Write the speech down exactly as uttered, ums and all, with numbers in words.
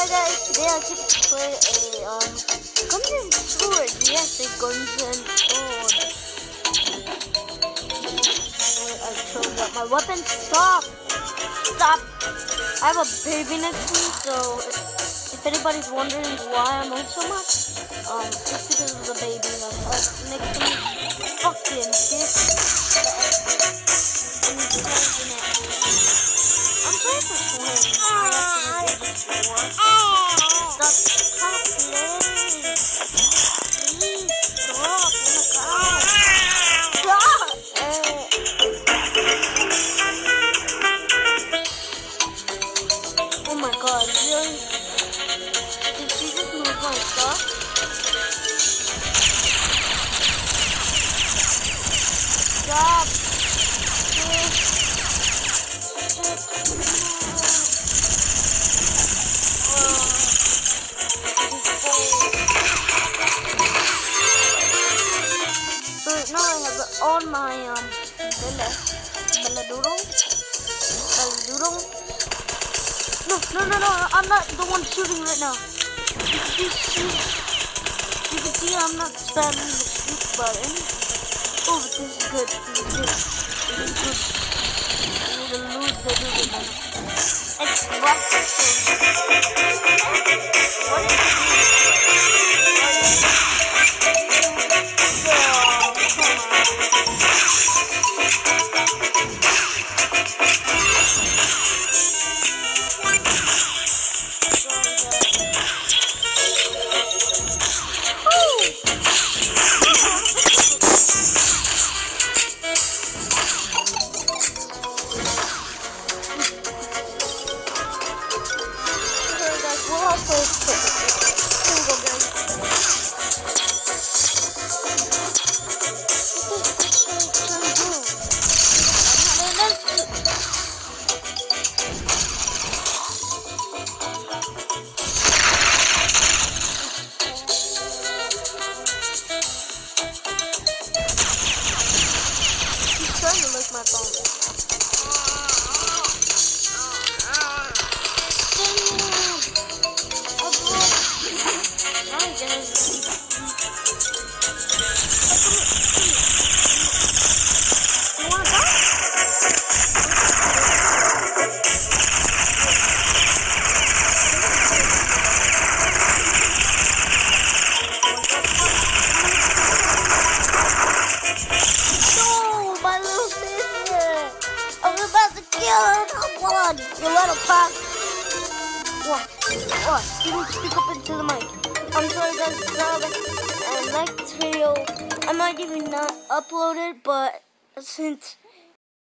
Hi guys, today I get to play a um guns and swords. Yes, a guns and swords. I chose up my weapon. Stop! Stop! I have a baby next to me, so if anybody's wondering why I move so much, um, it's because of the baby that's uh, next to me. Fucking bitch. I'm sorry for swearing. I actually did this before. Stop. Stop, please. Please, stop. Oh my god. Stop. Oh my god, really? Did she just move my stuff? Stop. So now I have all my um bella bella doodle bella doodle. No no no no! I'm not the one shooting right now. You can see, you can see I'm not spamming the shoot button. Oh, but this is good. This is good. This is good. I need to lose the doodle now. It's rough. What is my phone? On, you little punk. What? What? You need to speak up into the mic. I'm sorry guys, sorry. And next video, I might even not upload it, but since